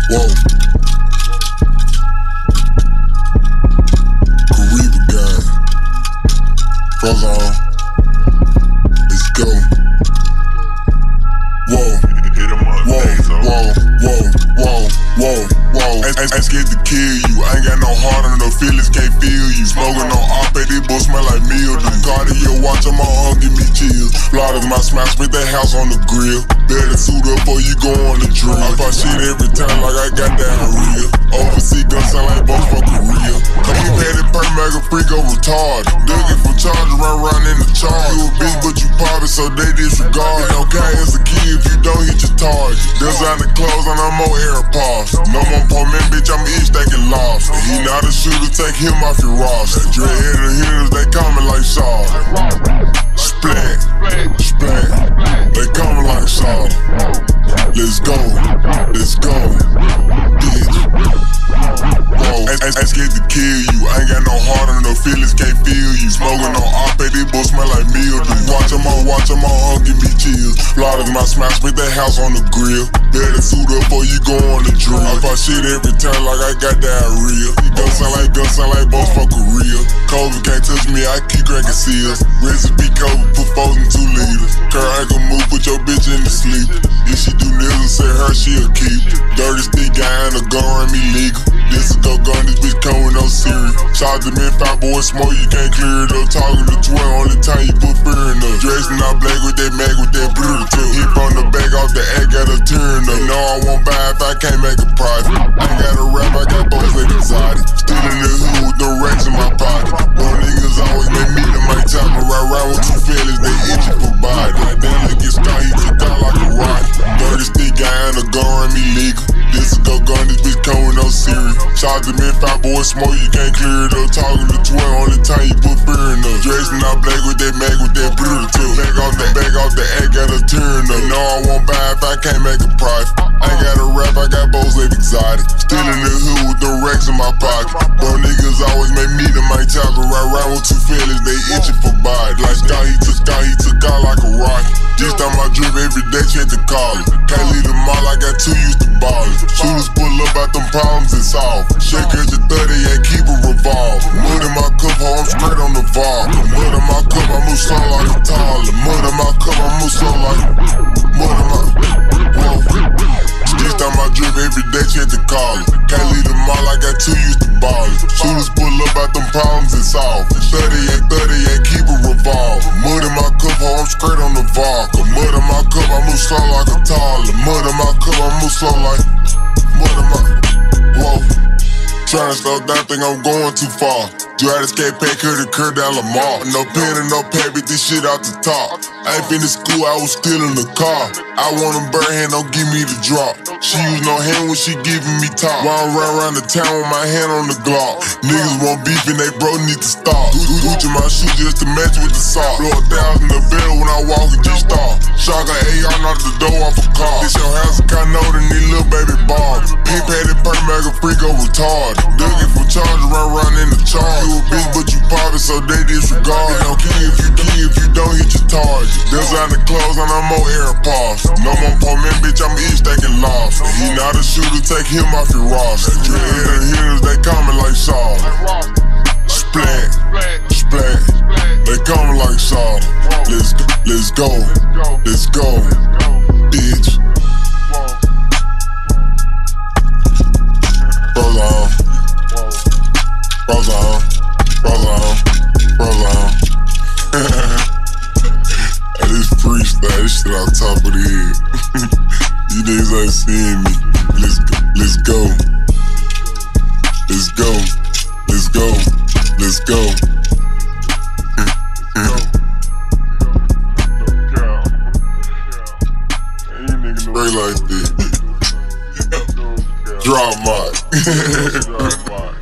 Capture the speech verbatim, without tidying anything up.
Whoa. Kariba guy. Bros on. Let's go. Whoa. Whoa, whoa, whoa, whoa, whoa, whoa. Ain't, ain't, ain't scared to kill you. I ain't got no heart on no feelings, can't feel you. Smoking on op, these boys smell like mildew. Cartier watch on my arm, give me chills. Blotters my smash, spit that house on the grill. Better suit up before you go on the drill. I pop shit every time like I got diarrhea. Overseas gun sound like both for Korea. Keep headed per mega freak over retarded. Dugging from charge, run round in the charge. You a bitch but you pop it so they disregard. It don't count as a kid if you don't hit your target. Designer clothes and I'm more AirPods. No more poor man, bitch, I'm each stacking lost. He not a shooter, take him off your roster. Dreadhead of hitters, they coming like Shaw. Splat, splat, they coming like Shaw. Let's go, let's go, bitch. Whoa, ain't, ain't, ain't scared to kill you. I ain't got no heart on no feelings, can't feel you. Smoking on op, these boys smell like mildew. Watch them on, watch them on, give me chills. Blotters my smash, spit that house on the grill. Better suit up before you go on the drill. I pop shit every time like I got diarrhea. Gun sound like, gun sound like both for Korea. COVID can't touch me, I keep cracking seals. Recipe COVID, put fours in two liters. Curl ankle move, put your bitch in the sleep. If she do nails and say her, she'll keep. Dirty stick guy and a gun run me legal. This a go gun, this bitch come with no Siri. Shout to men, five boys smoke, you can't clear it up. Talking to twelve, only time you put fear in us. Dressing out black with that mag with that brutal too. Hip on the back off the egg, got a turn up. You know I won't buy if I can't make a profit. I ain't got a rap, I got both like exotic. Still in the hood with the racks in my pocket. One niggas always make me the mic top and ride around with two feelings, they itchy for body. Like that like Big Scarr, he took out like a rocket. Dirty stick guy and a gun run me legal. This a go gun, this bitch come with no Siri. Shout to men, five boys smoke, you can't clear it up. Talking to twelve, only time you put fear in us. Dressing out black with that mag with that brutal too. Back off the back off the egg, got a turn up. You know I won't buy if I can't make a profit. I ain't got a rap, I got bows like exotic. Still in the hood with the racks in my pocket. Bro niggas always make me the mic top and ride around with two feelings, they itchy for body. Like Scar, he took Scar, he took out like a rocket. This time I drip every day, check the collar. Can't leave them all, I got two used to ballin'. Shooters pull up out them problems and solve. Shake at your thirty, yeah, keep it revolve. Mud in my cup, ho, I'm straight on the bar. Mud in my cup, I move slow like a toddler. Mud in my cup, I move slow like mud in my. Whoa. This time I drip every day, check the collar. Can't leave them all, I got two used to ballin'. Shooters pull up out them problems and solve. thirty, yeah, thirty, yeah, keep it revolve. Mud in my cup, ho, I'm straight on the vodka. Mud in my cup, I move slow like a toddler. Mud in my cup, I move slow like mud in my. Whoa. Tryna slow down, think I'm going too far. Drive the skate pack, cut the curve down Lamar. No pen and no pad, beat this shit out the top. I ain't finished school, I was still in the car. I want them bare hand, don't give me the drop. She use no hand when she giving me top. While I'm run around the town with my hand on the Glock. Niggas want beef and they bro need to stop. Gucci my shoes just to match with the sock. Blow a thousand a bell when I walk with G-Star. Shotgun A R knock the door off a car. This your house, I kinda know than these little baby Bob. Pink padded per mega freak over retarded. Dugging from charge, run around in the charge. You a bitch but you pop it so they disregard. It don't care if you key if you don't hit your target. Designer clothes and I'm more AirPods. No more poor man, bitch, I'm each stacking lost. He not a shooter, take him off your roster. Dreadhead of hitters, they coming like Shaw. Splat, splat, they coming like Shaw. Let's let's go, let's go, bitch. Bros on, bros on, bros on, bros on. Hey, this freestyle, this shit on top of the head. You niggas ain't seeing me. Let's go, let's go, let's go, let's go, let's go. Straight like this. Drop mic.